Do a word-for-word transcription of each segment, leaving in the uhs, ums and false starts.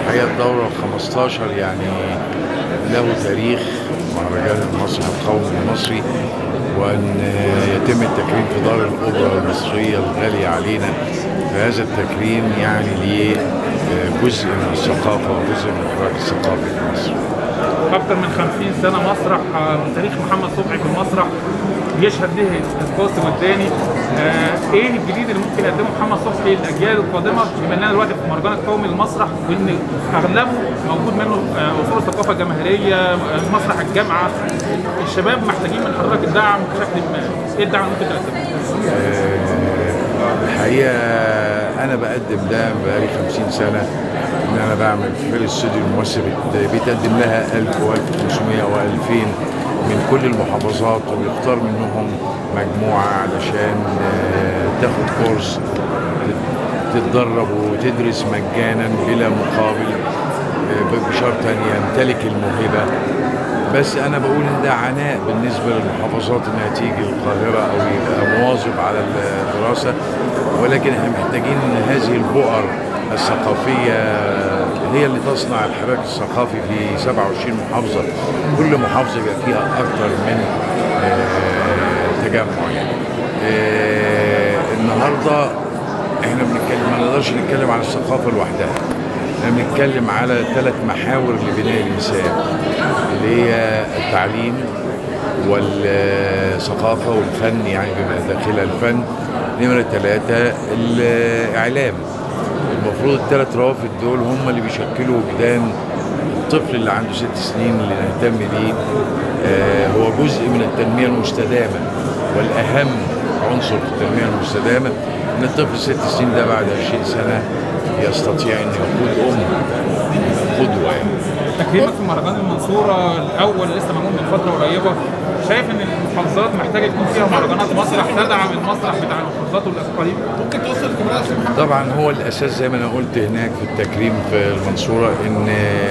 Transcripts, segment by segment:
الحقيقة الدورة خمستاشر يعني له تاريخ مهرجان المسرح القومي المصري، وأن يتم التكريم في دار الأوبرا المصرية الغالية علينا، فهذا التكريم يعني ليه جزء من الثقافة وجزء من الحراك الثقافي في مصر. أكثر من خمسين سنة مسرح من تاريخ محمد صبحي في المسرح يشهد له القاسم والداني. آه ايه الجديد اللي ممكن يقدمه محمد صبحي للاجيال القادمه، بما اننا دلوقتي في المهرجان القومي للمسرح وان اغلبه موجود منه اصول الثقافه الجماهيريه، مسرح الجامعه. الشباب محتاجين من حضرتك الدعم بشكل ما، ايه الدعم اللي ممكن تقدمه؟ آه الحقيقه انا بقدم ده بقالي خمسين سنه، ان انا بعمل في الاستوديو المصري بيتقدم لها ألف وألف وخمسمية وألفين من كل المحافظات، ويختار منهم مجموعة علشان تاخد كورس تتدرب وتدرس مجانا بلا مقابل بشرط ان يمتلك الموهبة. بس انا بقول ان ده عناء بالنسبة للمحافظات انها تيجي القاهرة او يبقى مواظب على الدراسة، ولكن احنا محتاجين ان هذه البؤر الثقافية هي اللي تصنع الحراك الثقافي في سبعة وعشرين محافظة، كل محافظة يبقى فيها أكثر من تجمع. يعني النهارده احنا بنتكلم، ما نقدرش نتكلم على الثقافة لوحدها، احنا بنتكلم على ثلاث محاور لبناء الإنسان، اللي هي التعليم والثقافة والفن، يعني بما داخلها الفن. نمرة ثلاثة الإعلام. المفروض الثلاث روافد دول هم اللي بيشكلوا وجدان الطفل اللي عنده ست سنين اللي نهتم بيه. آه هو جزء من التنمية المستدامة، والأهم عنصر في التنمية المستدامة إن الطفل ست سنين ده بعد عشرين سنة يستطيع أن يقود أمه قدوة. يعني تكريمك في مهرجان المنصورة الأول لسه معمول من فترة قريبة، شايف ان المحافظات محتاجه يكون فيها مهرجانات مسرح تدعم المسرح بتاع المحافظات والاقاليم؟ ممكن توصل كمان؟ طبعا هو الاساس زي ما انا قلت هناك في التكريم في المنصوره، ان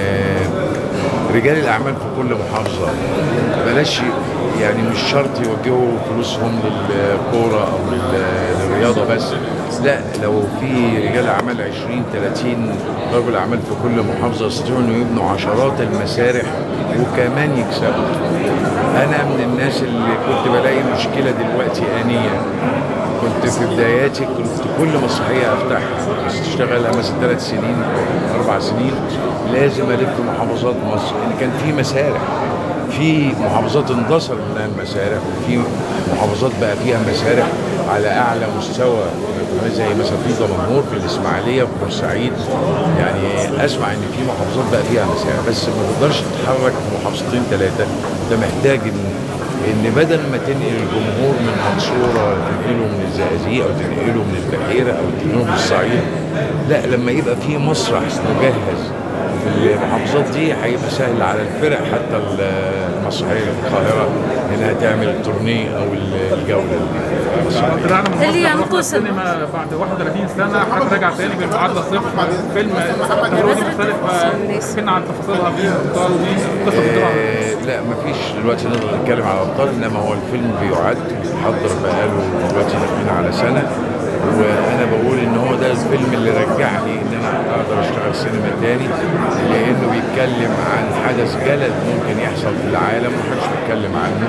رجال الاعمال في كل محافظه بلاش يعني مش شرط يوجهوا فلوسهم للكوره او للرياضه بس، لا، لو في رجال اعمال عشرين ثلاثين رجل اعمال في كل محافظه يستطيعوا انه يبنوا عشرات المسارح وكمان يكسبوا. انا من الناس اللي كنت بلاقي مشكله دلوقتي آنية. كنت في بداياتي كنت كل مسرحيه افتحها اشتغلها مثلا ثلاث سنين اربع سنين لازم الف محافظات مصر، لان كان في مسارح، في محافظات اندثر منها المسارح، وفي محافظات بقى فيها مسارح على اعلى مستوى، زي مثلا في دمنهور في الاسماعيليه في بورسعيد. يعني اسمع ان في محافظات بقى فيها مسارح، بس ما تقدرش تتحرك في محافظتين ثلاثه. انت محتاج ان ان بدل ما تنقل الجمهور من منصوره تنقله من الزقازيق او تنقله من البحيره او تنقله من الصعيد، لا، لما يبقى في مسرح مجهز في المحافظات دي هيبقى سهل على الفرق حتى المسرحيه اللي في القاهره انها تعمل التورنيه او الجوله. اللي ينقص السينما بعد واحد وثلاثين سنه حضرتك راجع تاني بالمعادله صفر، فيلم تجربه مختلفه حكينا عن تفاصيلها في الابطال وقصه الدراما. لا، مفيش دلوقتي نقدر نتكلم على الابطال، انما هو الفيلم بيعد بيحضر بقاله دلوقتي داخلين على سنه، وانا بقول ان هو ده الفيلم اللي رجعني ان انا اقدر اشتغل سينما تاني، لانه بيتكلم عن حدث جلد ممكن يحصل في العالم ومحدش بيتكلم عنه.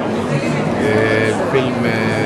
الفيلم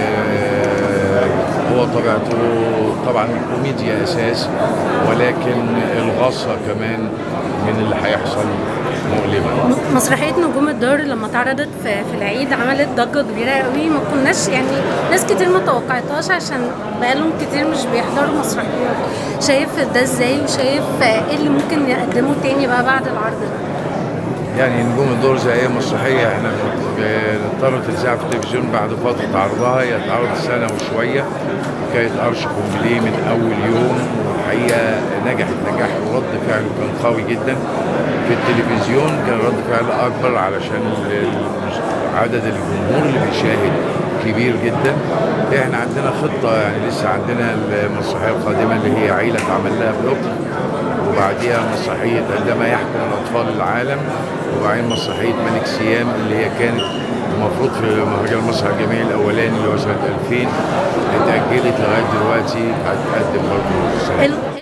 هو طبيعته طبعا الكوميديا اساس، ولكن الغصه كمان من اللي هيحصل مؤلمه. مسرحيه نجوم الدار لما اتعرضت في, في العيد عملت ضجه كبيره قوي، ما كناش يعني ناس كتير ما توقعتهاش عشان بقالهم كتير مش بيحضروا مسرحيات. شايف ده ازاي، وشايف ايه اللي ممكن يقدمه تاني بقى بعد العرض ده؟ يعني نجوم الدور زي اي مسرحيه احنا بنضطر تتذاع في التلفزيون بعد فتره عرضها، هي اتعرضت سنه وشويه، كانت قرش كومبليه من اول يوم، والحقيقه نجحت نجاح ورد فعله كان قوي جدا. في التلفزيون كان رد فعل اكبر علشان عدد الجمهور اللي بيشاهد كبير جدا. احنا عندنا خطه، يعني لسه عندنا المسرحيه القادمه اللي هي عيله اتعمل لها بلوك، وبعديها مسرحيه عندما يحكم الاطفال العالم، وبعدين مسرحيه ملك سيام اللي هي كانت المفروض في مهرجان المسرح الجامعي الاولاني اللي هو سنه ألفين، اتاجلت لغايه دلوقتي، هتقدم برضه السنه.